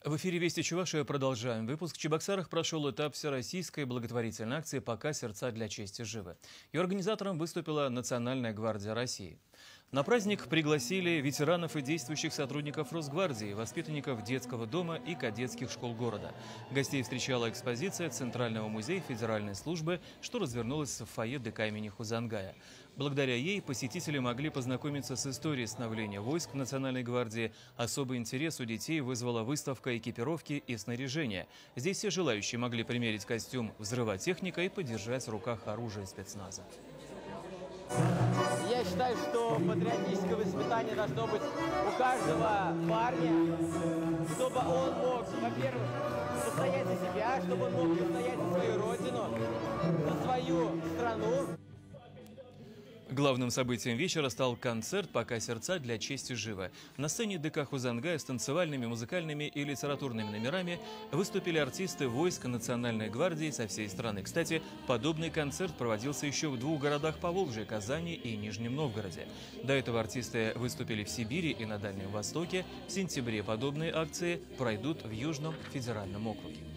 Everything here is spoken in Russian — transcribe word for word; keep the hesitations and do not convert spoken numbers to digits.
В эфире «Вести Чувашия» продолжаем. Выпуск. В Чебоксарах прошел этап всероссийской благотворительной акции «Пока сердца для чести живы». Ее организатором выступила Национальная гвардия России. На праздник пригласили ветеранов и действующих сотрудников Росгвардии, воспитанников детского дома и кадетских школ города. Гостей встречала экспозиция Центрального музея Федеральной службы, что развернулась в фойе ДК имени Хузангая. Благодаря ей посетители могли познакомиться с историей становления войск Национальной гвардии. Особый интерес у детей вызвала выставка экипировки и снаряжения. Здесь все желающие могли примерить костюм взрывотехника и подержать в руках оружие спецназа. Я считаю, что патриотическое воспитание должно быть у каждого парня, чтобы он мог, во-первых, постоять за себя, чтобы он мог постоять за свою родину, за свою страну. Главным событием вечера стал концерт «Пока сердца для чести живы». На сцене ДК Хузангая с танцевальными, музыкальными и литературными номерами выступили артисты войск Национальной гвардии со всей страны. Кстати, подобный концерт проводился еще в двух городах Поволжья – Казани и Нижнем Новгороде. До этого артисты выступили в Сибири и на Дальнем Востоке. В сентябре подобные акции пройдут в Южном федеральном округе.